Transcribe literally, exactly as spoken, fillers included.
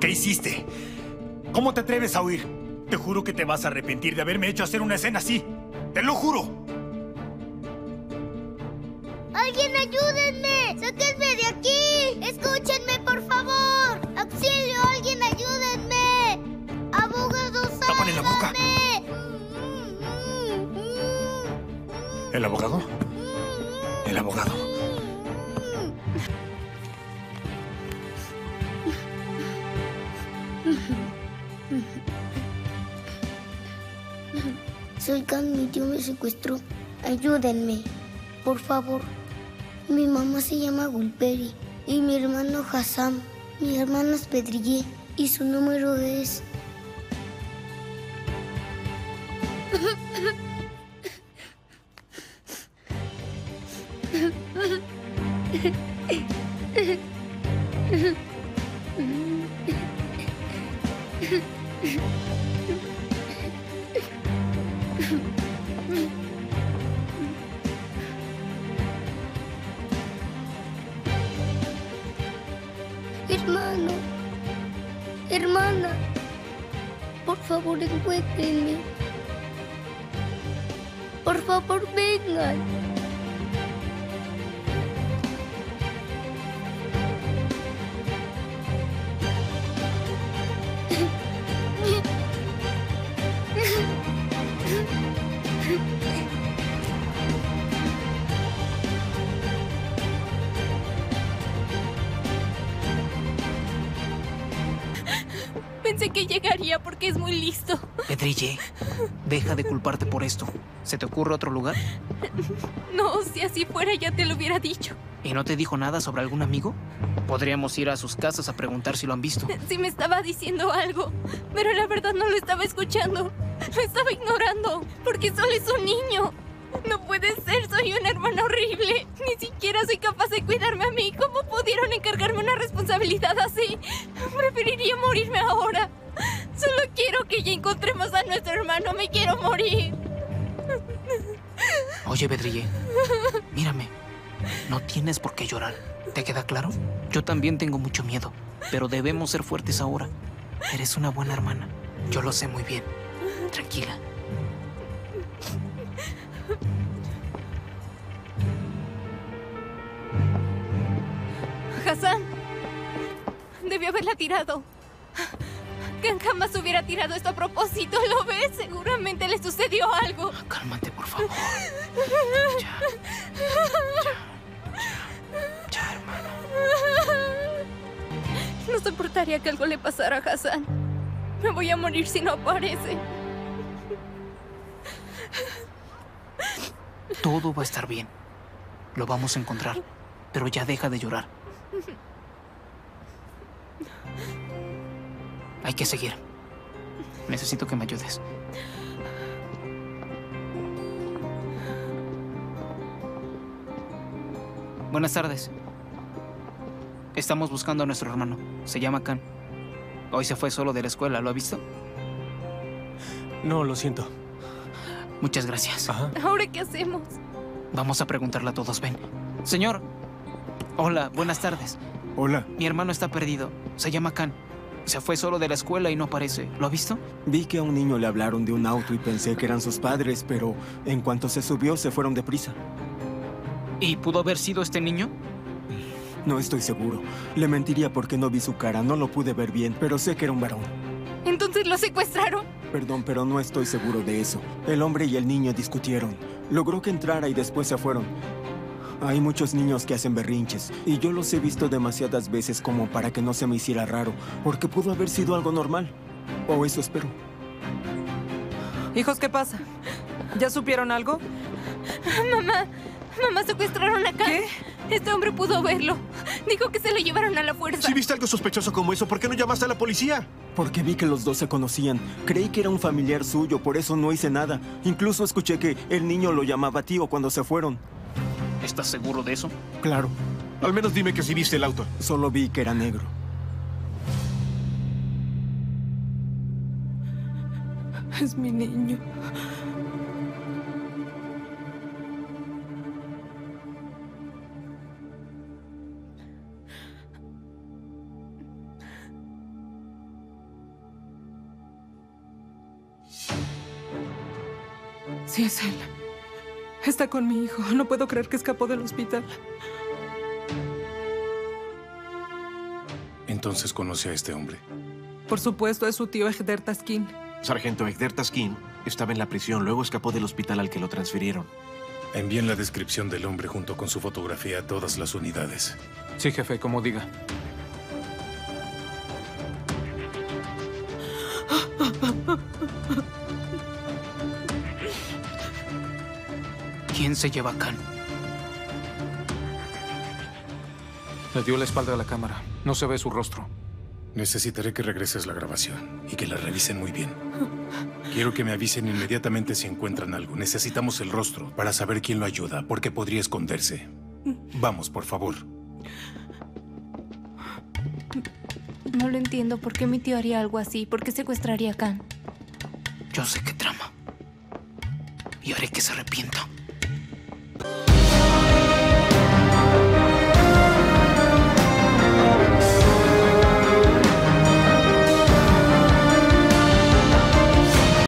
¿Qué hiciste? ¿Cómo te atreves a huir? Te juro que te vas a arrepentir de haberme hecho hacer una escena así. ¡Te lo juro! ¡Alguien ayúdenme! ¡Sáquenme de aquí! ¡Escúchenme, por favor! ¡Auxilio! ¡Alguien ayúdenme! ¡Abogado, sálvame! ¡Tápale la boca! ¿El abogado? ¿El abogado? Soy Can, mi tío me secuestró. Ayúdenme, por favor. Mi mamá se llama Gulperi y mi hermano Hassam. Mi hermano es Pedrillé y su número es... Hermano, hermana, por favor encuéntrenme. Por favor vengan. Pensé que llegaría porque es muy listo. Pedrillé, deja de culparte por esto. ¿Se te ocurre otro lugar? No, si así fuera ya te lo hubiera dicho. ¿Y no te dijo nada sobre algún amigo? Podríamos ir a sus casas a preguntar si lo han visto. Sí me estaba diciendo algo, pero la verdad no lo estaba escuchando. Lo estaba ignorando, porque solo es un niño. No puede ser, soy una hermana horrible. Ni siquiera soy capaz de cuidarme a mí. ¿Cómo pudieron encargarme una responsabilidad así? Preferiría morirme ahora. Solo quiero que ya encontremos a nuestro hermano. Me quiero morir. Oye, Pedrillé, mírame. No tienes por qué llorar. ¿Te queda claro? Yo también tengo mucho miedo, pero debemos ser fuertes ahora. Eres una buena hermana. Yo lo sé muy bien. Tranquila. Hassam debió haberla tirado. Que jamás hubiera tirado esto a propósito, ¿lo ves? Seguramente le sucedió algo. Cálmate, por favor. Ya. Ya, ya, hermano. No soportaría que algo le pasara a Hassam. Me voy a morir si no aparece. Todo va a estar bien. Lo vamos a encontrar. Pero ya deja de llorar. Hay que seguir. Necesito que me ayudes. Buenas tardes. Estamos buscando a nuestro hermano. Se llama Can. Hoy se fue solo de la escuela. ¿Lo ha visto? No, lo siento. Muchas gracias. Ajá. ¿Ahora qué hacemos? Vamos a preguntarle a todos. Ven. Señor. Hola, buenas tardes. Hola. Mi hermano está perdido. Se llama Can. Se fue solo de la escuela y no aparece. ¿Lo ha visto? Vi que a un niño le hablaron de un auto y pensé que eran sus padres, pero en cuanto se subió se fueron deprisa. ¿Y pudo haber sido este niño? No estoy seguro. Le mentiría porque no vi su cara, no lo pude ver bien, pero sé que era un varón. ¿Entonces lo secuestraron? Perdón, pero no estoy seguro de eso. El hombre y el niño discutieron. Logró que entrara y después se fueron. Hay muchos niños que hacen berrinches, y yo los he visto demasiadas veces como para que no se me hiciera raro, porque pudo haber sido algo normal. O eso espero. Hijos, ¿qué pasa? ¿Ya supieron algo? Mamá, mamá, secuestraron a Can. ¿Qué? Este hombre pudo verlo. Dijo que se lo llevaron a la fuerza. Si viste algo sospechoso como eso, ¿por qué no llamaste a la policía? Porque vi que los dos se conocían. Creí que era un familiar suyo, por eso no hice nada. Incluso escuché que el niño lo llamaba tío cuando se fueron. ¿Estás seguro de eso? Claro. Al menos dime que sí viste el auto. Solo vi que era negro. Es mi niño. Sí, es él. Está con mi hijo. No puedo creer que escapó del hospital. Entonces conoce a este hombre. Por supuesto, es su tío Egder Taskin. Sargento Egder Taskin estaba en la prisión, luego escapó del hospital al que lo transfirieron. Envíen la descripción del hombre junto con su fotografía a todas las unidades. Sí, jefe, como diga. ¿Quién se lleva a Khan? Le dio la espalda a la cámara. No se ve su rostro. Necesitaré que regreses la grabación y que la revisen muy bien. Quiero que me avisen inmediatamente si encuentran algo. Necesitamos el rostro para saber quién lo ayuda, porque podría esconderse. Vamos, por favor. No lo entiendo. ¿Por qué mi tío haría algo así? ¿Por qué secuestraría a Khan? Yo sé qué trama. Y haré que se arrepienta.